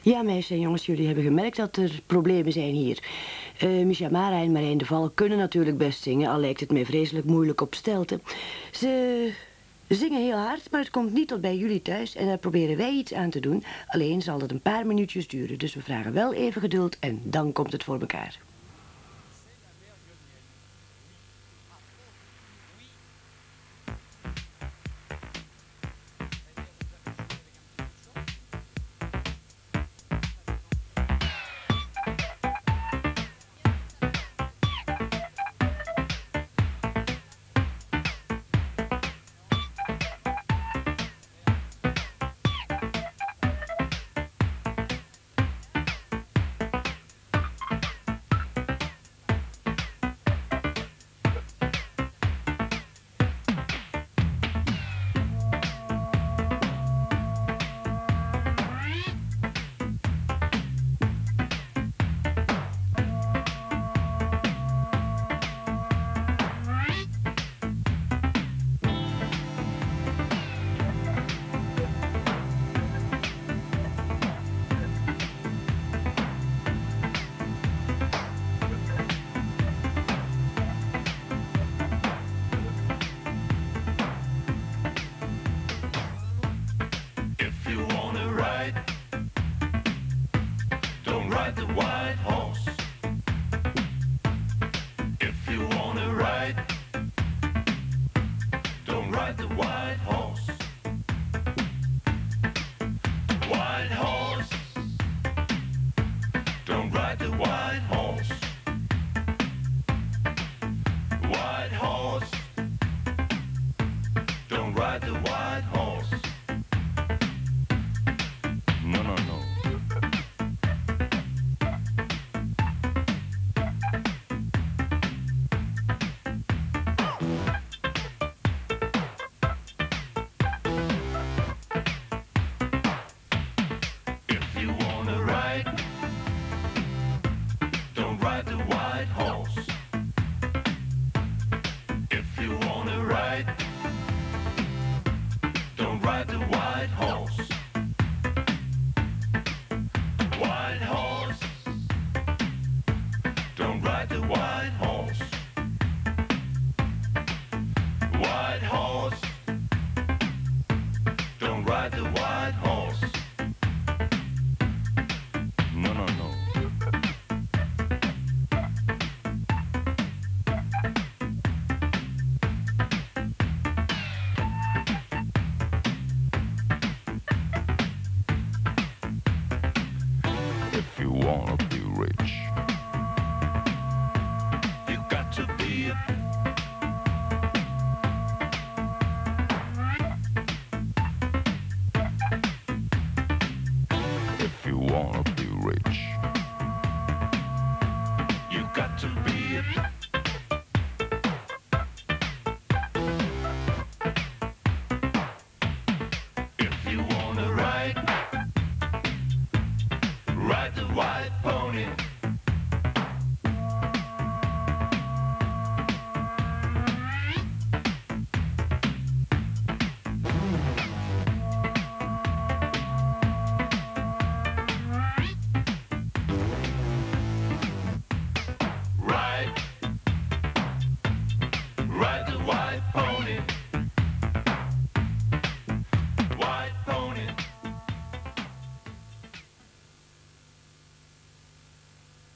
Ja, meisjes en jongens, jullie hebben gemerkt dat er problemen zijn hier. Micha Mara en Marijn de Val kunnen natuurlijk best zingen, al lijkt het mij vreselijk moeilijk op stelten. Ze zingen heel hard, maar het komt niet tot bij jullie thuis en daar proberen wij iets aan te doen. Alleen zal het een paar minuutjes duren, dus we vragen wel even geduld en dan komt het voor elkaar.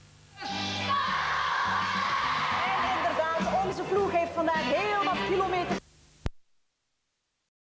Onze ploeg heeft vandaag heel wat kilometer